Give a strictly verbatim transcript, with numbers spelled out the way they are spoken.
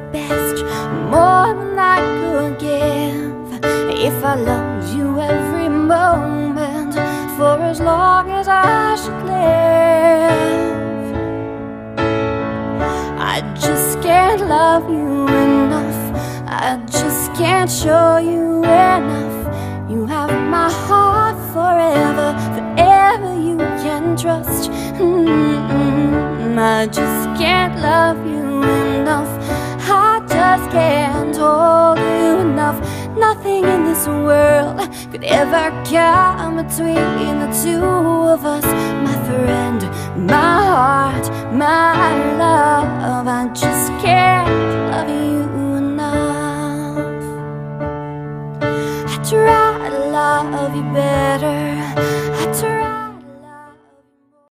best, more than I could give. If I loved you every moment, for as long as I should live, I just can't love you enough, I just can't show you enough. You have my heart forever, forever you can trust. Mm-mm. I just can't love you enough, I just can't hold you enough. Nothing in this world could ever come between the two of us. My friend, my heart, my love, I just can't love you enough. I try to love you better,